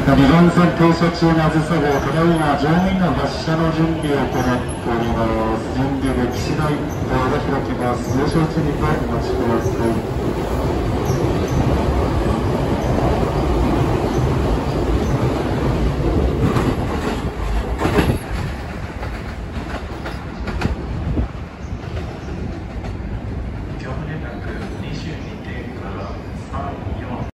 2番線停車中のあずさ号、ただいま乗務員の発車の準備を行っております。準備でき次第ドアが開きます。ご承知にとお待ちください。